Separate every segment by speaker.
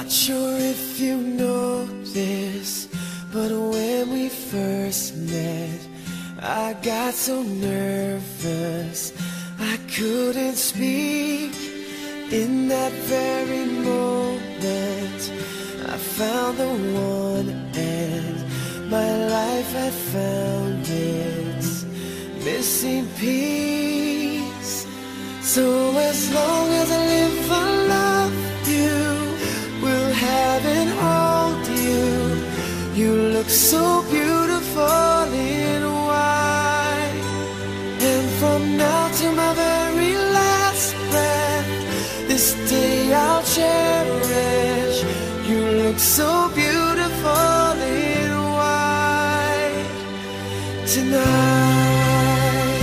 Speaker 1: Not sure if you know this, but when we first met, I got so nervous I couldn't speak. In that very moment, I found the one, and my life had found its missing piece. So as long as I live, I love you, will have and hold you. You look so beautiful in white, and from now to my very last breath, this day I'll cherish. You look so beautiful in white tonight.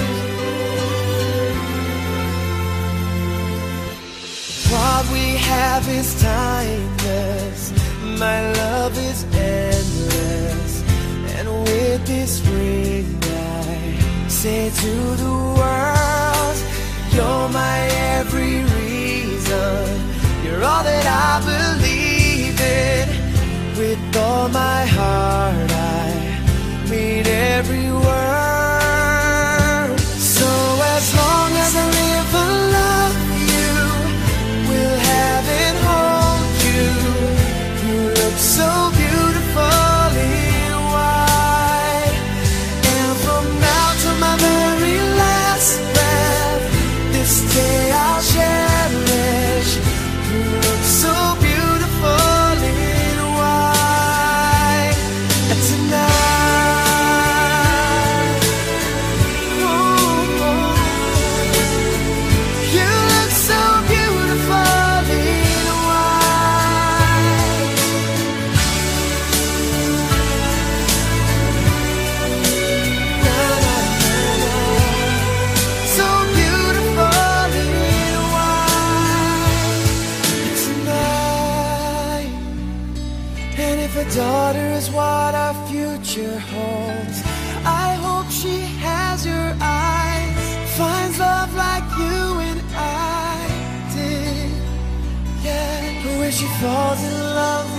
Speaker 1: What we have is timeless, my love is endless, and with this ring I say to the world, you're my every reason, you're all that I believe in. With all my heart I mean every word. So as long as I live, I love you, will have and hold you. You look so beautiful in white, and from now to my very last breath, this day I'll cherish. You look so beautiful in white tonight. Ooh, you look so beautiful in white. Na, na, na, na. So beautiful in white tonight. And if a daughter is what our future holds, I hope she has your eyes, finds love like you and I did. Yeah, where she falls in love